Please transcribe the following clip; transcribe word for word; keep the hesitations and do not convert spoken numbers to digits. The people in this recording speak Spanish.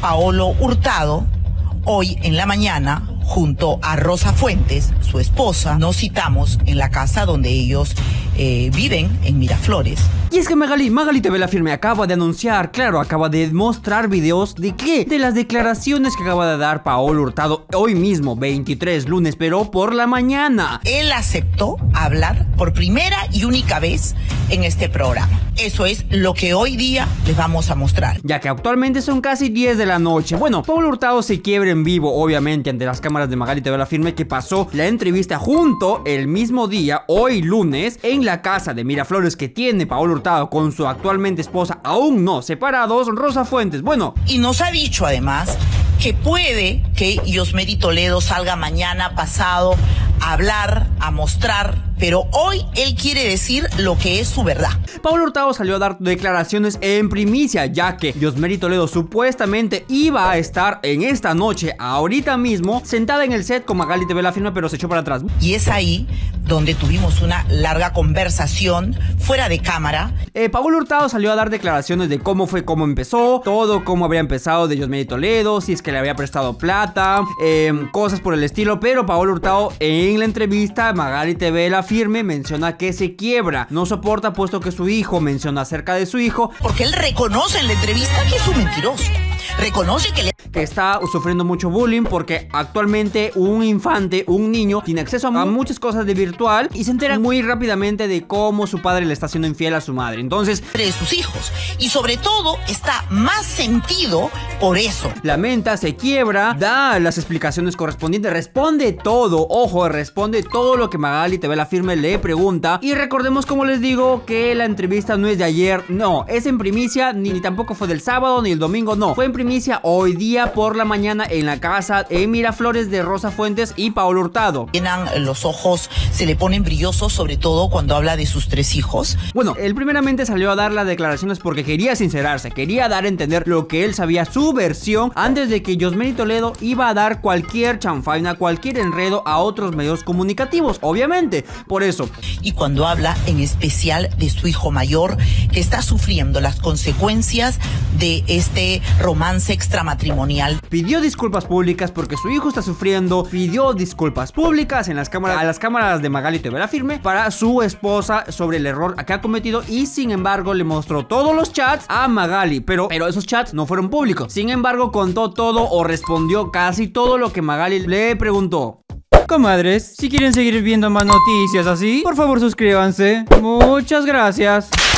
Paolo Hurtado, hoy en la mañana, junto a Rosa Fuentes, su esposa, nos citamos en la casa donde ellos eh, viven, en Miraflores. Y es que Magali, Magali T V La Firme acaba de anunciar, claro, acaba de mostrar videos de qué, de las declaraciones que acaba de dar Paolo Hurtado hoy mismo, veintitrés, lunes, pero por la mañana. Él aceptó hablar por primera y única vez en este programa. Eso es lo que hoy día les vamos a mostrar. Ya que actualmente son casi diez de la noche. Bueno, Paolo Hurtado se quiebra en vivo, obviamente, ante las cámaras de Magali T V La Firme, que pasó la entrevista junto el mismo día, hoy lunes, en la casa de Miraflores que tiene Paolo Hurtado con su actualmente esposa, aún no separados, Rosa Fuentes. Bueno, y nos ha dicho además que puede que Yosmery Toledo salga mañana pasado a hablar, a mostrar, pero hoy él quiere decir lo que es su verdad. Paolo Hurtado salió a dar declaraciones en primicia, ya que Yosmery Toledo supuestamente iba a estar en esta noche, ahorita mismo, sentada en el set con Magali T V La Firme, pero se echó para atrás. Y es ahí donde tuvimos una larga conversación fuera de cámara. Eh, Paolo Hurtado salió a dar declaraciones de cómo fue, cómo empezó, todo, cómo habría empezado de Yosmery Toledo, si es que le había prestado plata, eh, cosas por el estilo, pero Paolo Hurtado en la entrevista Magali T V La Firme menciona que se quiebra, no soporta puesto que su hijo, menciona acerca de su hijo, porque él reconoce en la entrevista que es un mentiroso, reconoce que le... que está sufriendo mucho bullying porque actualmente un infante, un niño, tiene acceso a muchas cosas de virtual y se entera muy rápidamente de cómo su padre le está siendo infiel a su madre. Entonces, de sus hijos, y sobre todo está más sentido por eso. Lamenta, se quiebra, da las explicaciones correspondientes, responde todo, ojo, responde todo lo que Magali T V La Firme le pregunta. Y recordemos, como les digo, que la entrevista no es de ayer, no, es en primicia, ni, ni tampoco fue del sábado ni el domingo, no, fue en primicia hoy día por la mañana en la casa en Miraflores de Rosa Fuentes y Paolo Hurtado. Llenan los ojos, se le ponen brillosos, sobre todo cuando habla de sus tres hijos. Bueno, él primeramente salió a dar las declaraciones porque quería sincerarse, quería dar a entender lo que él sabía, su versión, antes de que Yosmery Toledo iba a dar cualquier chanfaina, cualquier enredo a otros medios comunicativos, obviamente, por eso. Y cuando habla en especial de su hijo mayor, que está sufriendo las consecuencias de este romance extramatrimonial. Pidió disculpas públicas porque su hijo está sufriendo, pidió disculpas públicas en las cámaras, a las cámaras de Magali T V La Firme para su esposa sobre el error que ha cometido, y sin embargo le mostró todos los chats a Magali, pero, pero esos chats no fueron públicos. Sin embargo contó todo o respondió casi todo lo que Magali le preguntó. Comadres, si quieren seguir viendo más noticias así, por favor suscríbanse. Muchas gracias.